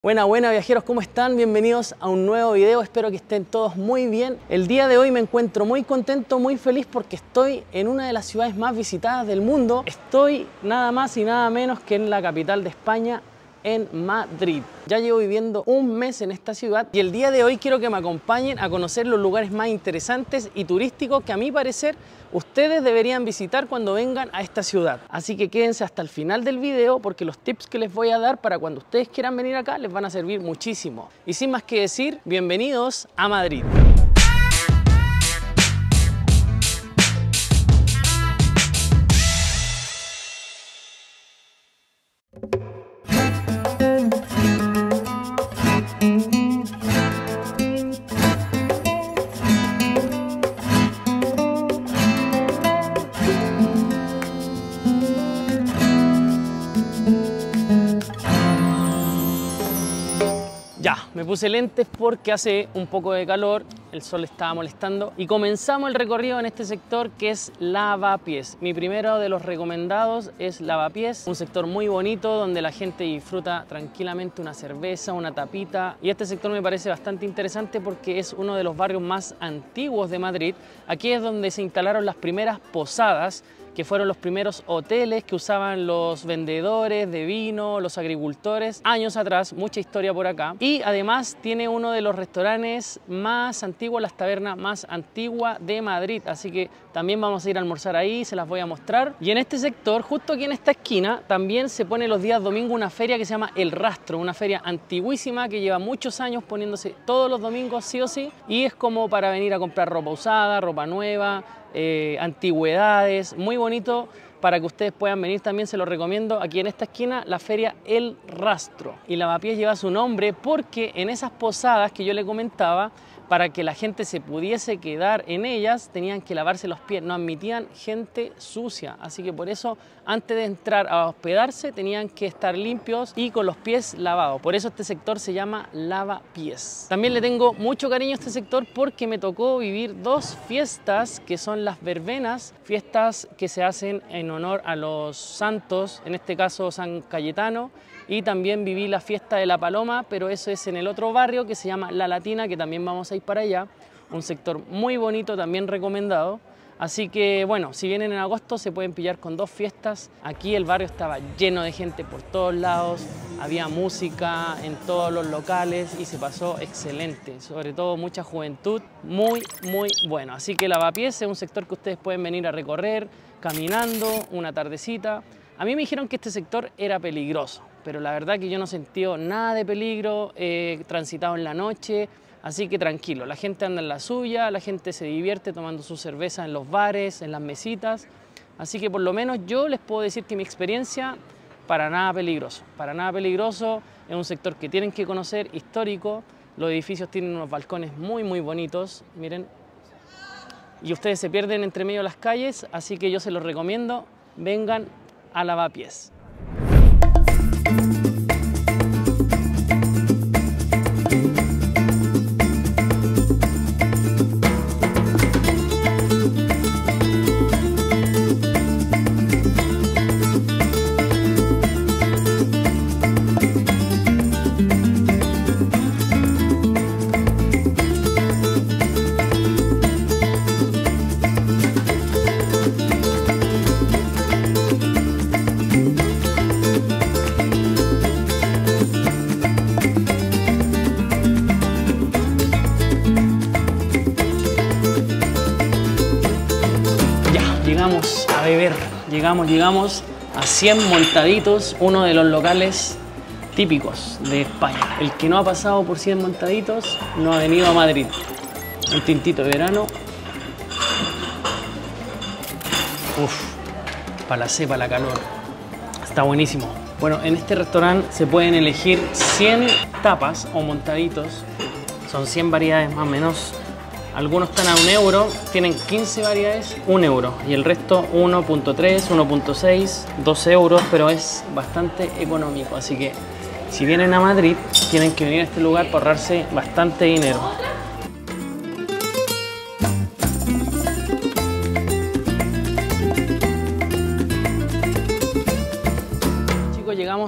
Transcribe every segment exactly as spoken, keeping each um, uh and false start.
Buena, buena viajeros, ¿cómo están? Bienvenidos a un nuevo video, espero que estén todos muy bien. El día de hoy me encuentro muy contento, muy feliz porque estoy en una de las ciudades más visitadas del mundo. Estoy nada más y nada menos que en la capital de España, en Madrid. Ya llevo viviendo un mes en esta ciudad y el día de hoy quiero que me acompañen a conocer los lugares más interesantes y turísticos que a mi parecer ustedes deberían visitar cuando vengan a esta ciudad. Así que quédense hasta el final del video porque los tips que les voy a dar para cuando ustedes quieran venir acá les van a servir muchísimo. Y sin más que decir, bienvenidos a Madrid. Ya, me puse lentes porque hace un poco de calor, el sol estaba molestando y comenzamos el recorrido en este sector que es Lavapiés. Mi primero de los recomendados es Lavapiés, un sector muy bonito donde la gente disfruta tranquilamente una cerveza, una tapita, y este sector me parece bastante interesante porque es uno de los barrios más antiguos de Madrid. Aquí es donde se instalaron las primeras posadas, que fueron los primeros hoteles que usaban los vendedores de vino, los agricultores, años atrás, mucha historia por acá. Y además tiene uno de los restaurantes más antiguos, las tabernas más antiguas de Madrid, así que también vamos a ir a almorzar ahí, se las voy a mostrar. Y en este sector, justo aquí en esta esquina, también se pone los días domingos una feria que se llama El Rastro, una feria antiguísima que lleva muchos años poniéndose todos los domingos sí o sí, y es como para venir a comprar ropa usada, ropa nueva, Eh, antigüedades, muy bonito para que ustedes puedan venir. También se lo recomiendo aquí en esta esquina, la feria El Rastro. Y Lavapiés lleva su nombre porque en esas posadas que yo le comentaba, para que la gente se pudiese quedar en ellas, tenían que lavarse los pies, no admitían gente sucia, así que por eso antes de entrar a hospedarse tenían que estar limpios y con los pies lavados. Por eso este sector se llama Lavapiés. También le tengo mucho cariño a este sector porque me tocó vivir dos fiestas que son las verbenas, fiestas que se hacen en honor a los santos, en este caso San Cayetano, y también viví la fiesta de la Paloma, pero eso es en el otro barrio que se llama La Latina, que también vamos a ir para allá, un sector muy bonito, también recomendado. Así que bueno, si vienen en agosto se pueden pillar con dos fiestas. Aquí el barrio estaba lleno de gente por todos lados, había música en todos los locales y se pasó excelente, sobre todo mucha juventud, muy muy bueno. Así que Lavapiés es un sector que ustedes pueden venir a recorrer caminando una tardecita. A mí me dijeron que este sector era peligroso, pero la verdad que yo no sentí nada de peligro, he eh, transitado en la noche, así que tranquilo, la gente anda en la suya, la gente se divierte tomando su cerveza en los bares, en las mesitas, así que por lo menos yo les puedo decir que mi experiencia, para nada peligroso, para nada peligroso, es un sector que tienen que conocer, histórico, los edificios tienen unos balcones muy muy bonitos, miren, y ustedes se pierden entre medio de las calles, así que yo se los recomiendo, vengan a Lavapiés. Llegamos a beber, llegamos, llegamos a cien Montaditos, uno de los locales típicos de España. El que no ha pasado por cien Montaditos no ha venido a Madrid. Un tintito de verano. Uf, para la cepa, la calor. Está buenísimo. Bueno, en este restaurante se pueden elegir cien tapas o montaditos. Son cien variedades más o menos. Algunos están a un euro, tienen quince variedades, un euro. Y el resto uno punto tres, uno punto seis, dos euros, pero es bastante económico. Así que si vienen a Madrid, tienen que venir a este lugar para ahorrarse bastante dinero.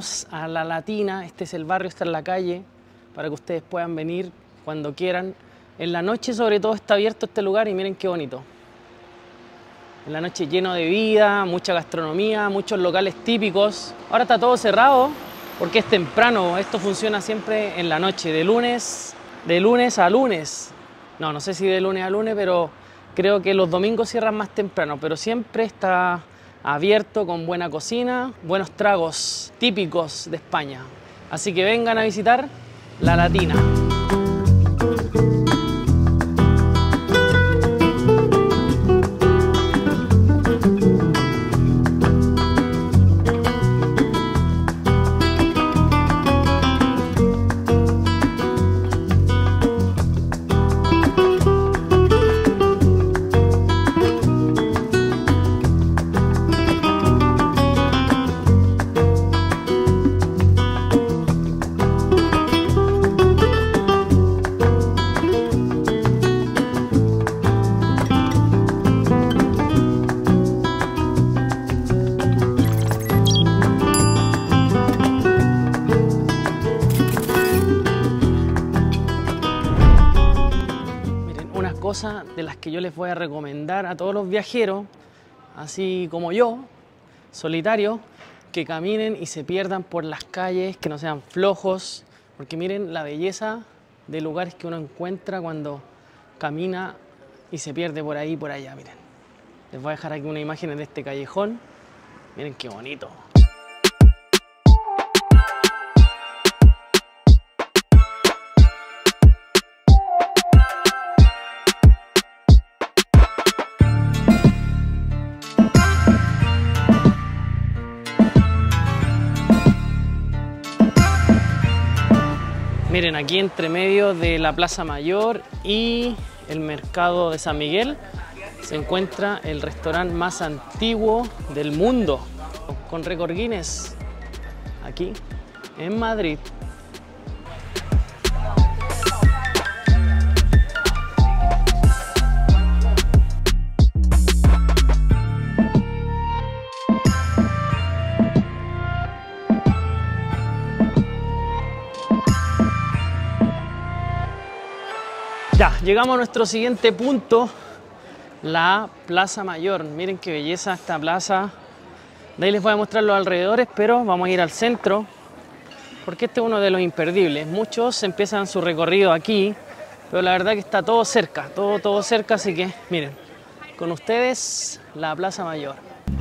llegamos a La Latina. Este es el barrio, está en la calle, para que ustedes puedan venir cuando quieran. En la noche sobre todo está abierto este lugar y miren qué bonito. En la noche lleno de vida, mucha gastronomía, muchos locales típicos. Ahora está todo cerrado porque es temprano. Esto funciona siempre en la noche, de lunes, de lunes a lunes. No, no sé si de lunes a lunes, pero creo que los domingos cierran más temprano. Pero siempre está abierto con buena cocina, buenos tragos típicos de España. Así que vengan a visitar La Latina. De las que yo les voy a recomendar a todos los viajeros, así como yo, solitarios, que caminen y se pierdan por las calles, que no sean flojos, porque miren la belleza de lugares que uno encuentra cuando camina y se pierde por ahí y por allá. Miren, les voy a dejar aquí una imagen de este callejón. Miren qué bonito. Miren, aquí entre medio de la Plaza Mayor y el mercado de San Miguel se encuentra el restaurante más antiguo del mundo, con récord Guinness, aquí en Madrid. Ya, llegamos a nuestro siguiente punto, la Plaza Mayor. Miren qué belleza esta plaza. De ahí les voy a mostrar los alrededores, pero vamos a ir al centro, porque este es uno de los imperdibles. Muchos empiezan su recorrido aquí, pero la verdad que está todo cerca, todo, todo cerca, así que miren, con ustedes la Plaza Mayor.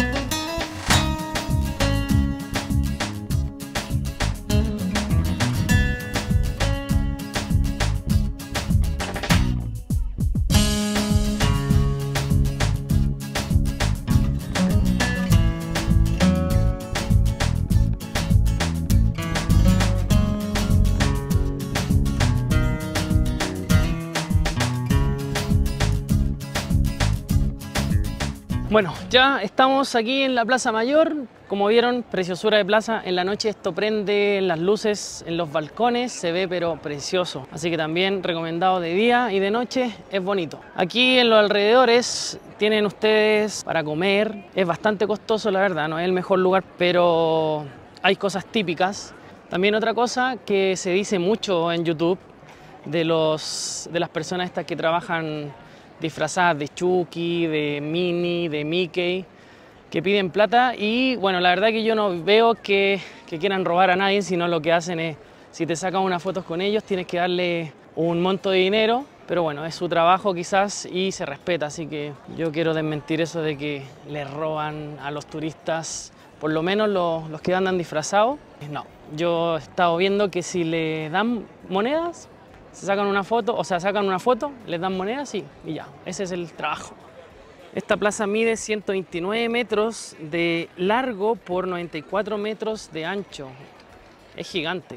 Bueno, ya estamos aquí en la Plaza Mayor. Como vieron, preciosura de plaza. En la noche esto prende las luces en los balcones, se ve pero precioso. Así que también recomendado de día y de noche, es bonito. Aquí en los alrededores tienen ustedes para comer. Es bastante costoso, la verdad, no es el mejor lugar, pero hay cosas típicas. También otra cosa que se dice mucho en YouTube de, los, de las personas estas que trabajan disfrazadas de Chucky, de Minnie, de Mickey, que piden plata. Y bueno, la verdad que yo no veo que, que quieran robar a nadie, sino lo que hacen es, si te sacan unas fotos con ellos, tienes que darle un monto de dinero, pero bueno, es su trabajo quizás y se respeta, así que yo quiero desmentir eso de que les roban a los turistas, por lo menos los, los que andan disfrazados. No, yo he estado viendo que si le dan monedas, se sacan una foto, o sea, sacan una foto, les dan monedas y, y ya, ese es el trabajo. Esta plaza mide ciento veintinueve metros de largo por noventa y cuatro metros de ancho. Es gigante.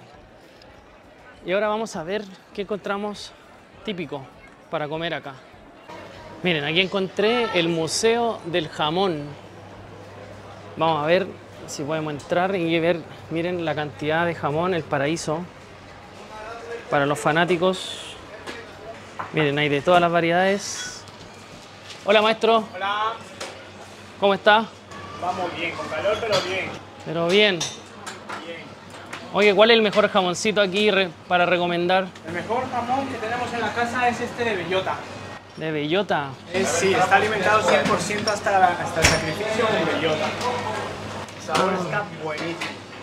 Y ahora vamos a ver qué encontramos típico para comer acá. Miren, aquí encontré el Museo del Jamón. Vamos a ver si podemos entrar y ver, miren la cantidad de jamón, el paraíso. Para los fanáticos, miren, hay de todas las variedades. Hola, maestro. Hola. ¿Cómo está? Vamos bien, con calor, pero bien. Pero bien. Bien. Oye, ¿cuál es el mejor jamoncito aquí re para recomendar? El mejor jamón que tenemos en la casa es este de bellota. ¿De bellota? Es, sí, está alimentado cien por ciento hasta, la, hasta el sacrificio de bellota. El sabor Ah. está buenísimo.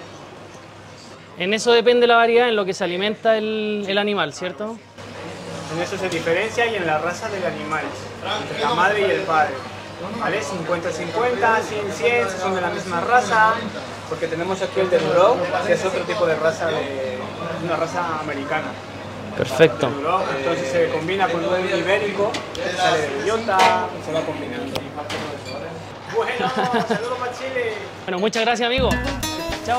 En eso depende la variedad en lo que se alimenta el, el animal, ¿cierto? En eso se diferencia y en la raza del animal, entre la madre y el padre. ¿Vale? cincuenta cincuenta, cien cien, son de la misma raza, porque tenemos aquí el de Duroc, que es otro tipo de raza, de una raza americana. Perfecto. Duroc, entonces se combina con un ibérico, sale de bellota, se va combinando. Bueno, saludos para Chile. Bueno, muchas gracias, amigo. Chao.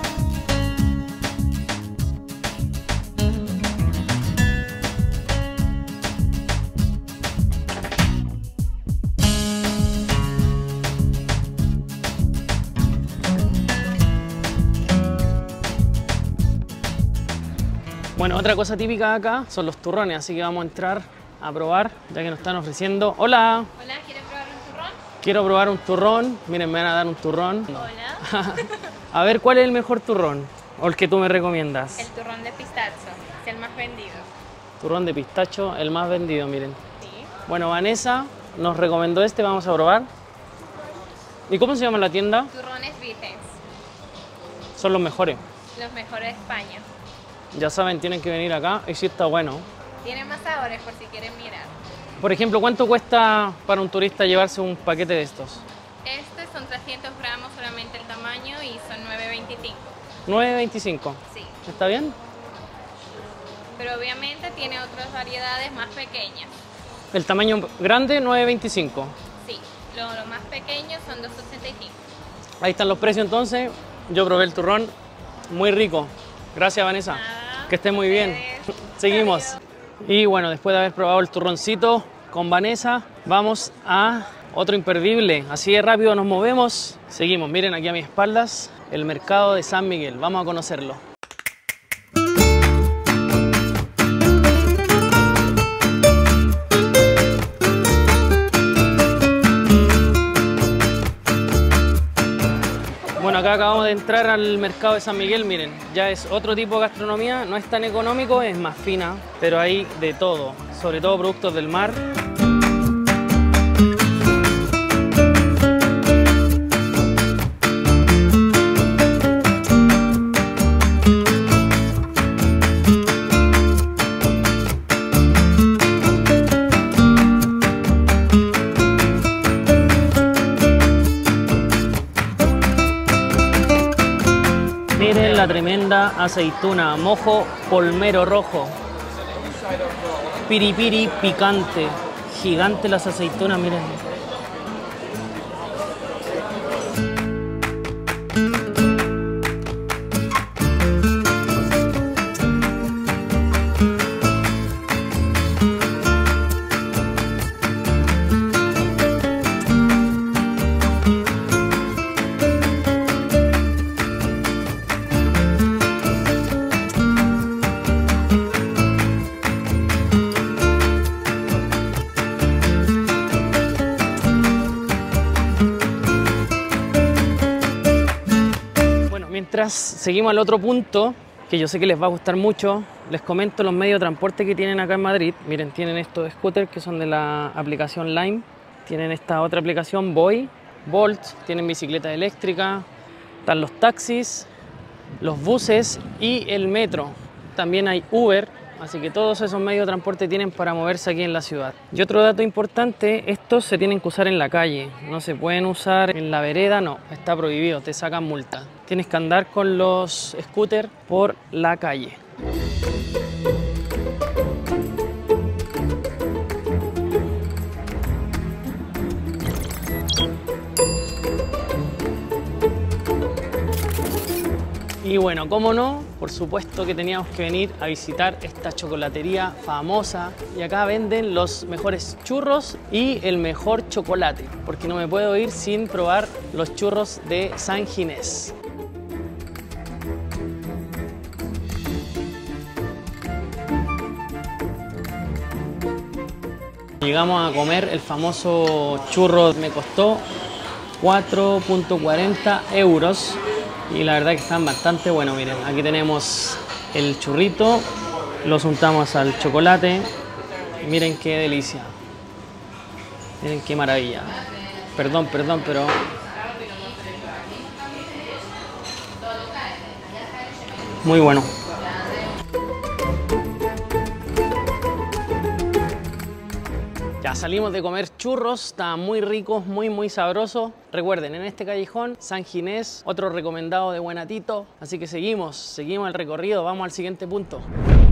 Bueno, otra cosa típica acá son los turrones, así que vamos a entrar a probar, ya que nos están ofreciendo. ¡Hola! Hola, ¿quieres probar un turrón? Quiero probar un turrón. Miren, me van a dar un turrón. Hola. A ver, ¿cuál es el mejor turrón? O el que tú me recomiendas. El turrón de pistacho, es el más vendido. Turrón de pistacho, el más vendido, miren. Sí. Bueno, Vanessa nos recomendó este, vamos a probar. ¿Y cómo se llama la tienda? Turrones Vitens, Son los mejores. los mejores de España. Ya saben, tienen que venir acá y sí está bueno. Tienen más sabores por si quieren mirar. Por ejemplo, ¿cuánto cuesta para un turista llevarse un paquete de estos? Estos son trescientos gramos solamente el tamaño y son nueve veinticinco. nueve veinticinco. Sí, ¿Está bien? pero obviamente tiene otras variedades más pequeñas. El tamaño grande, nueve veinticinco. Sí, los lo más pequeños son dos ochenta y cinco. Ahí están los precios entonces. Yo probé el turrón, muy rico. Gracias, Vanessa. Nada, Que esté muy bien. ustedes. Seguimos. Adiós. Y bueno, después de haber probado el turroncito con Vanessa, vamos a otro imperdible. Así de rápido nos movemos. Seguimos, miren aquí a mis espaldas, el mercado de San Miguel. Vamos a conocerlo. Bueno, acá acabamos de entrar al mercado de San Miguel, miren, ya es otro tipo de gastronomía, no es tan económico, es más fina, pero hay de todo, sobre todo productos del mar. Miren la tremenda aceituna, mojo polmero rojo, piripiri picante, gigante las aceitunas, miren. Mientras seguimos al otro punto, que yo sé que les va a gustar mucho, les comento los medios de transporte que tienen acá en Madrid. Miren, tienen estos scooters que son de la aplicación Lime, tienen esta otra aplicación Boy, Bolt, tienen bicicleta eléctrica, están los taxis, los buses y el metro. También hay Uber, así que todos esos medios de transporte tienen para moverse aquí en la ciudad. Y otro dato importante, estos se tienen que usar en la calle, no se pueden usar en la vereda, no, está prohibido, te sacan multa. Tienes que andar con los scooters por la calle. Y bueno, cómo no, por supuesto que teníamos que venir a visitar esta chocolatería famosa. Y acá venden los mejores churros y el mejor chocolate, porque no me puedo ir sin probar los churros de San Ginés. Llegamos a comer el famoso churro, me costó cuatro punto cuarenta euros. y la verdad que están bastante buenos. Miren, aquí tenemos el churrito, los untamos al chocolate y miren qué delicia. Miren qué maravilla. Perdón, perdón, pero muy bueno. Ya salimos de comer churros, estaban muy ricos, muy muy sabrosos. Recuerden, en este callejón, San Ginés, otro recomendado de Buenatito. Así que seguimos, seguimos el recorrido, vamos al siguiente punto.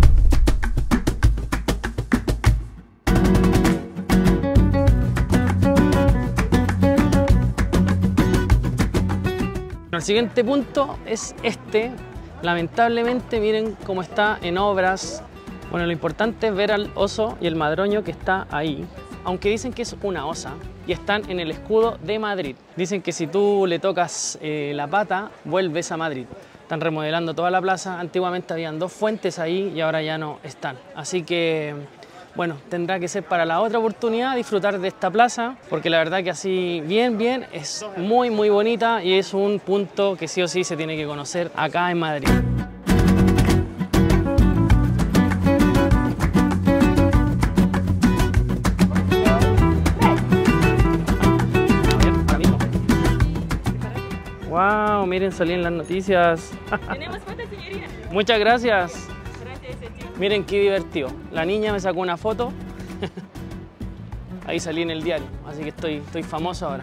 El siguiente punto es este. Lamentablemente, miren cómo está en obras. Bueno, lo importante es ver al oso y el madroño que está ahí, aunque dicen que es una osa y están en el escudo de Madrid. Dicen que si tú le tocas eh, la pata, vuelves a Madrid. Están remodelando toda la plaza. Antiguamente habían dos fuentes ahí y ahora ya no están. Así que, bueno, tendrá que ser para la otra oportunidad disfrutar de esta plaza, porque la verdad que así bien, bien, es muy, muy bonita y es un punto que sí o sí se tiene que conocer acá en Madrid. Wow, miren, salí en las noticias. Tenemos foto, señorita. Muchas gracias. Gracias, señor. Miren qué divertido. La niña me sacó una foto. Ahí salí en el diario, así que estoy, estoy famoso ahora.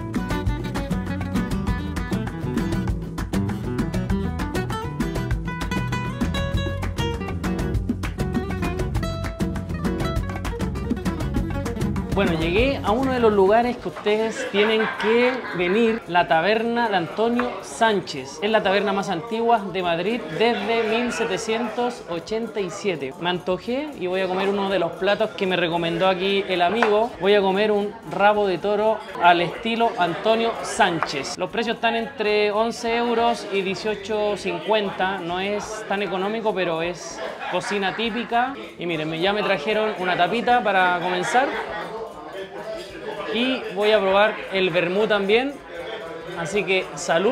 Bueno, llegué a uno de los lugares que ustedes tienen que venir, la taberna de Antonio Sánchez. Es la taberna más antigua de Madrid desde mil setecientos ochenta y siete. Me antojé y voy a comer uno de los platos que me recomendó aquí el amigo. Voy a comer un rabo de toro al estilo Antonio Sánchez. Los precios están entre once euros y dieciocho cincuenta. No es tan económico, pero es cocina típica. Y miren, ya me trajeron una tapita para comenzar. Y voy a probar el vermú también, así que salud.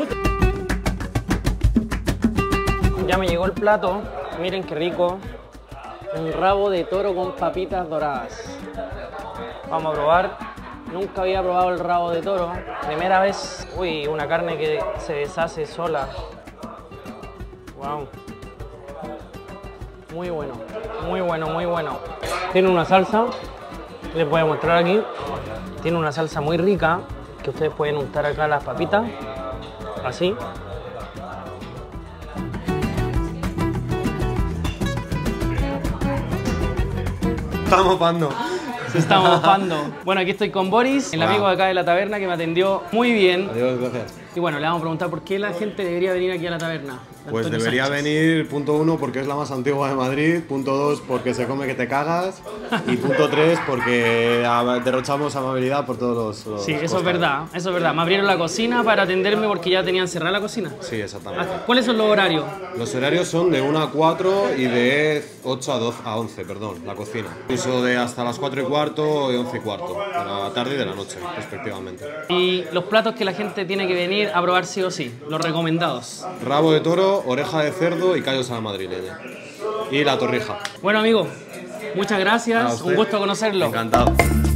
Ya me llegó el plato, miren qué rico. Un rabo de toro con papitas doradas. Vamos a probar. Nunca había probado el rabo de toro, primera vez. Uy, una carne que se deshace sola. Wow. Muy bueno, muy bueno, muy bueno. Tiene una salsa, les voy a mostrar aquí. Tiene una salsa muy rica que ustedes pueden untar acá las papitas, así. Estamos mofando. Se está mofando. Bueno, aquí estoy con Boris, el amigo de acá de la taberna que me atendió muy bien. Adiós, gracias. Y bueno, le vamos a preguntar por qué la gente debería venir aquí a la taberna. Pues Antonio debería Sánchez. venir, punto uno, porque es la más antigua de Madrid, punto dos, porque se come que te cagas, y punto tres, porque a- derrochamos amabilidad por todos los, los Sí, eso es costados. verdad, eso es verdad. Me abrieron la cocina para atenderme porque ya tenían cerrada la cocina. Sí, exactamente. ¿Cuáles son los horarios? Los horarios son de una a cuatro y de ocho a doce, a once, perdón, la cocina. Incluso de hasta las cuatro y cuarto y once y cuarto, de la tarde y de la noche, respectivamente. Y los platos que la gente tiene que venir a probar sí o sí, los recomendados. Rabo de toro, oreja de cerdo y callos a la madrileña. Y la torrija. Bueno, amigo, muchas A gracias, usted. un gusto conocerlo. Encantado.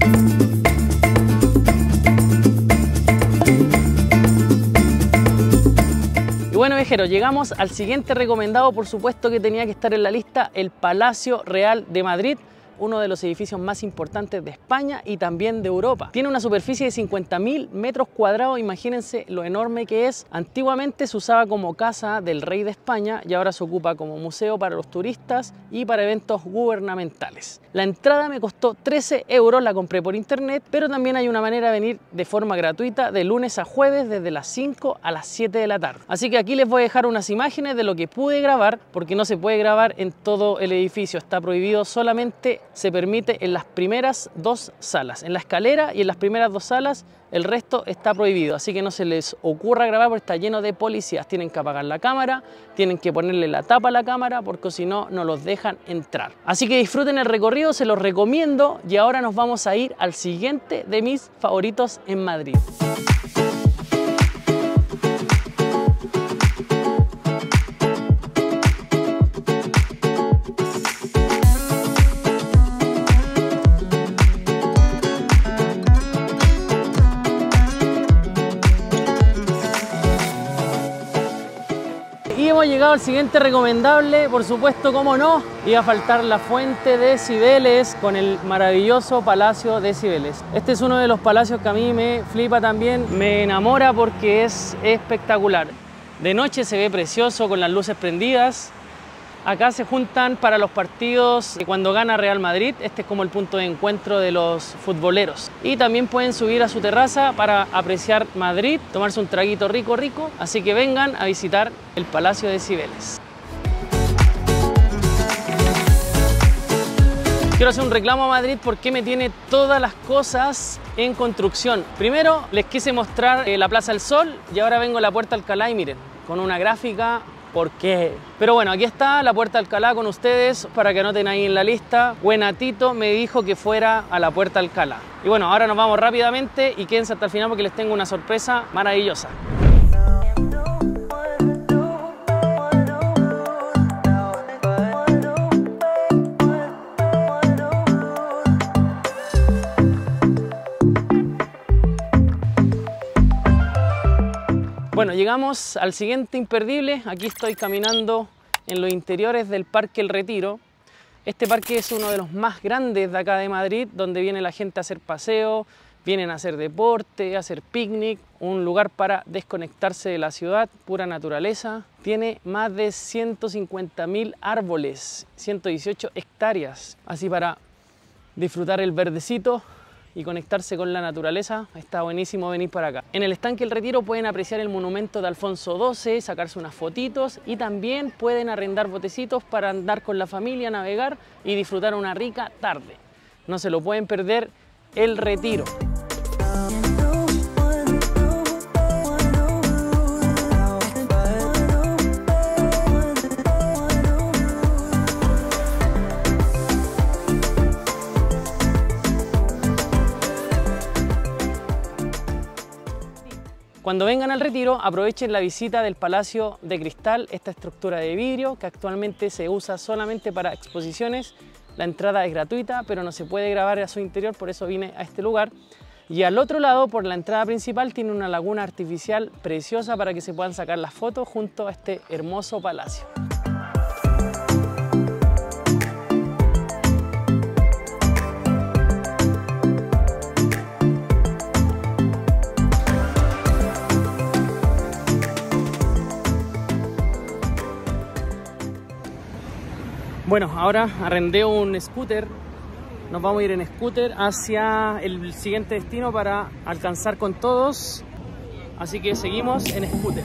Y bueno, viajeros, llegamos al siguiente recomendado, por supuesto que tenía que estar en la lista, el Palacio Real de Madrid, uno de los edificios más importantes de España y también de Europa. Tiene una superficie de cincuenta mil metros cuadrados, imagínense lo enorme que es. Antiguamente se usaba como casa del rey de España y ahora se ocupa como museo para los turistas y para eventos gubernamentales. La entrada me costó trece euros, la compré por internet, pero también hay una manera de venir de forma gratuita de lunes a jueves desde las cinco a las siete de la tarde. Así que aquí les voy a dejar unas imágenes de lo que pude grabar, porque no se puede grabar en todo el edificio, está prohibido, solamente se permite en las primeras dos salas, en la escalera y en las primeras dos salas. El resto está prohibido, así que no se les ocurra grabar porque está lleno de policías. Tienen que apagar la cámara, tienen que ponerle la tapa a la cámara porque si no, no los dejan entrar. Así que disfruten el recorrido, se los recomiendo y ahora nos vamos a ir al siguiente de mis favoritos en Madrid. llegado al siguiente recomendable, por supuesto, cómo no, iba a faltar la fuente de Cibeles con el maravilloso Palacio de Cibeles. Este es uno de los palacios que a mí me flipa también, me enamora porque es espectacular. De noche se ve precioso con las luces prendidas. Acá se juntan para los partidos cuando gana Real Madrid. Este es como el punto de encuentro de los futboleros. Y también pueden subir a su terraza para apreciar Madrid, tomarse un traguito rico, rico. Así que vengan a visitar el Palacio de Cibeles. Quiero hacer un reclamo a Madrid porque me tiene todas las cosas en construcción. Primero les quise mostrar la Plaza del Sol y ahora vengo a la Puerta Alcalá y miren, con una gráfica. ¿Por qué? Pero bueno, aquí está la Puerta Alcalá con ustedes para que anoten ahí en la lista. Buenatito me dijo que fuera a la Puerta Alcalá. Y bueno, ahora nos vamos rápidamente y quédense hasta el final porque les tengo una sorpresa maravillosa. Bueno, llegamos al siguiente imperdible. Aquí estoy caminando en los interiores del Parque El Retiro. Este parque es uno de los más grandes de acá de Madrid, donde viene la gente a hacer paseo, vienen a hacer deporte, a hacer picnic, un lugar para desconectarse de la ciudad, pura naturaleza. Tiene más de ciento cincuenta mil árboles, ciento dieciocho hectáreas, así para disfrutar el verdecito y conectarse con la naturaleza. Está buenísimo venir para acá. En el estanque El Retiro pueden apreciar el monumento de Alfonso doce, sacarse unas fotitos y también pueden arrendar botecitos para andar con la familia, navegar y disfrutar una rica tarde. No se lo pueden perder, El Retiro. Cuando vengan al Retiro, aprovechen la visita del Palacio de Cristal, esta estructura de vidrio que actualmente se usa solamente para exposiciones. La entrada es gratuita, pero no se puede grabar a su interior, por eso vine a este lugar. Y al otro lado, por la entrada principal, tiene una laguna artificial preciosa para que se puedan sacar las fotos junto a este hermoso palacio. Bueno, ahora arrendé un scooter, nos vamos a ir en scooter hacia el siguiente destino para alcanzar con todos, así que seguimos en scooter.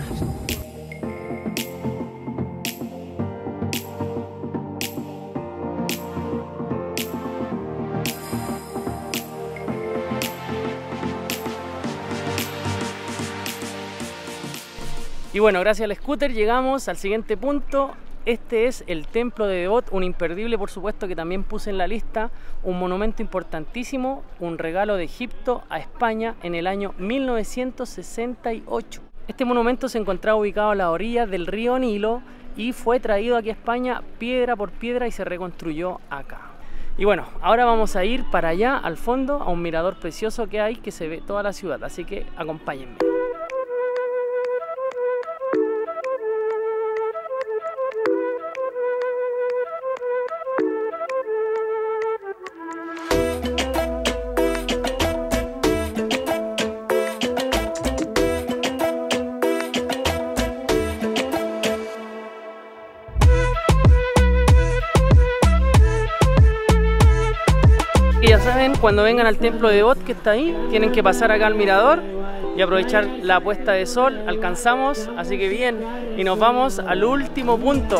Y bueno, gracias al scooter llegamos al siguiente punto. Este es el Templo de Devot, un imperdible por supuesto que también puse en la lista, un monumento importantísimo, un regalo de Egipto a España en el año mil novecientos sesenta y ocho. Este monumento se encontraba ubicado a la orilla del río Nilo y fue traído aquí a España piedra por piedra y se reconstruyó acá. Y bueno, ahora vamos a ir para allá al fondo a un mirador precioso que hay que se ve toda la ciudad, así que acompáñenme. Y ya saben, cuando vengan al Templo de Devot que está ahí, tienen que pasar acá al mirador y aprovechar la puesta de sol. Alcanzamos, así que bien, y nos vamos al último punto.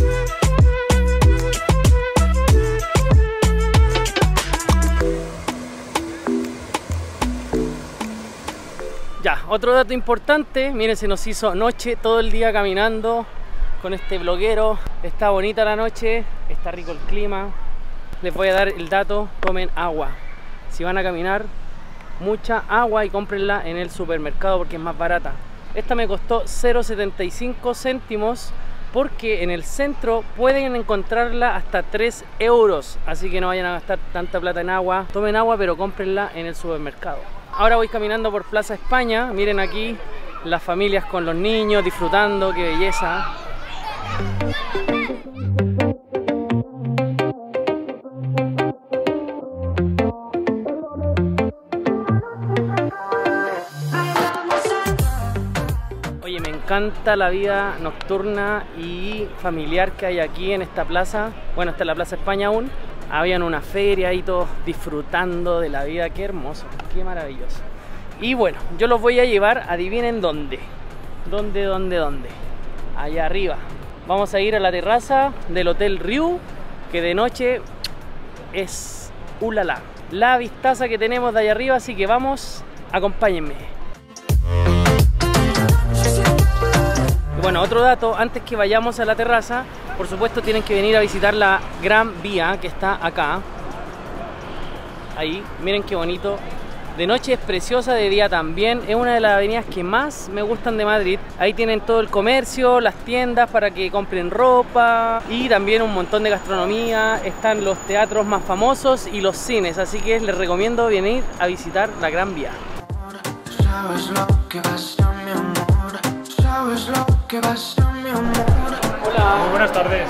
Ya, otro dato importante, miren, se nos hizo noche todo el día caminando con este bloguero. Está bonita la noche, está rico el clima. Les voy a dar el dato, tomen agua. Si van a caminar, mucha agua y cómprenla en el supermercado porque es más barata. Esta me costó cero coma setenta y cinco céntimos porque en el centro pueden encontrarla hasta tres euros. Así que no vayan a gastar tanta plata en agua. Tomen agua pero cómprenla en el supermercado. Ahora voy caminando por Plaza España. Miren aquí las familias con los niños disfrutando, qué belleza. Oye, me encanta la vida nocturna y familiar que hay aquí en esta plaza. Bueno, esta es la Plaza España aún. Habían una feria y todos disfrutando de la vida. Qué hermoso, qué maravilloso. Y bueno, yo los voy a llevar, adivinen dónde. ¿Dónde, dónde, dónde? Allá arriba. Vamos a ir a la terraza del Hotel Riu, que de noche es ulala. La vistaza que tenemos de allá arriba, así que vamos, acompáñenme. Bueno, otro dato, antes que vayamos a la terraza, por supuesto tienen que venir a visitar la Gran Vía que está acá. Ahí, miren qué bonito. De noche es preciosa, de día también. Es una de las avenidas que más me gustan de Madrid. Ahí tienen todo el comercio, las tiendas para que compren ropa y también un montón de gastronomía. Están los teatros más famosos y los cines, así que les recomiendo venir a visitar la Gran Vía. Hola. Muy buenas tardes.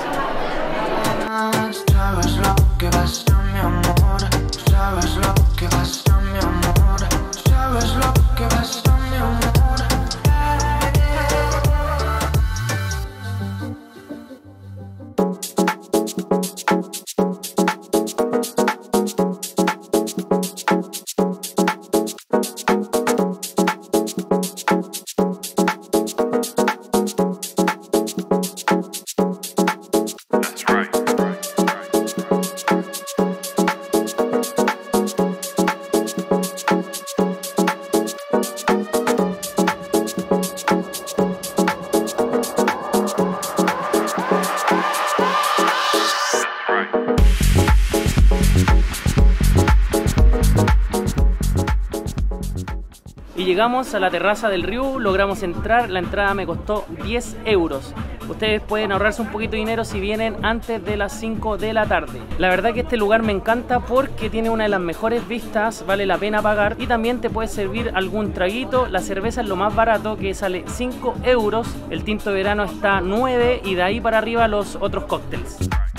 Y llegamos a la terraza del Riu, logramos entrar, la entrada me costó diez euros. Ustedes pueden ahorrarse un poquito de dinero si vienen antes de las cinco de la tarde. La verdad que este lugar me encanta porque tiene una de las mejores vistas, vale la pena pagar y también te puedes servir algún traguito. La cerveza es lo más barato, que sale cinco euros, el tinto de verano está nueve y de ahí para arriba los otros cócteles.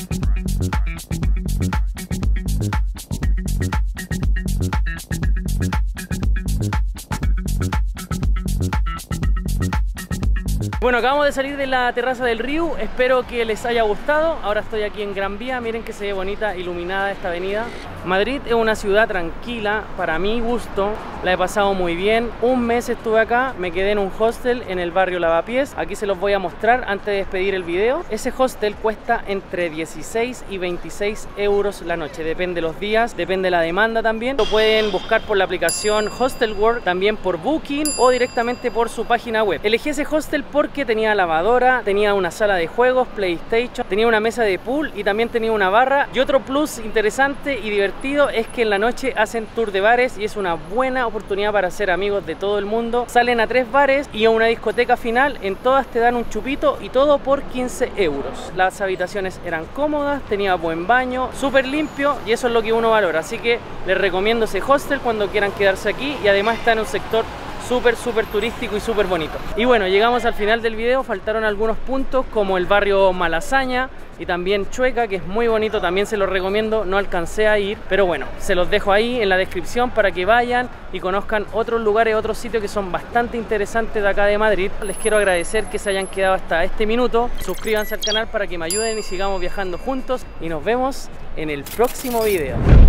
Bueno, acabamos de salir de la terraza del Riu, espero que les haya gustado. Ahora estoy aquí en Gran Vía, miren que se ve bonita, iluminada esta avenida. Madrid es una ciudad tranquila, para mi gusto, la he pasado muy bien. Un mes estuve acá, me quedé en un hostel en el barrio Lavapiés. Aquí se los voy a mostrar antes de despedir el video. Ese hostel cuesta entre dieciséis y veintiséis euros la noche, depende de los días, depende de la demanda también. Lo pueden buscar por la aplicación Hostelworld, también por Booking o directamente por su página web. Elegí ese hostel porque tenía lavadora, tenía una sala de juegos, PlayStation, tenía una mesa de pool y también tenía una barra. Y otro plus interesante y divertido es que en la noche hacen tour de bares y es una buena oportunidad para hacer amigos de todo el mundo. Salen a tres bares y a una discoteca final, en todas te dan un chupito y todo por quince euros. Las habitaciones eran cómodas, tenía buen baño, súper limpio y eso es lo que uno valora. Así que les recomiendo ese hostel cuando quieran quedarse aquí y además está en un sector súper súper turístico y súper bonito. Y bueno, llegamos al final del video, faltaron algunos puntos como el barrio Malasaña y también Chueca, que es muy bonito, también se los recomiendo, no alcancé a ir, pero bueno, se los dejo ahí en la descripción para que vayan y conozcan otros lugares, otros sitios que son bastante interesantes de acá de Madrid. Les quiero agradecer que se hayan quedado hasta este minuto, suscríbanse al canal para que me ayuden y sigamos viajando juntos y nos vemos en el próximo video.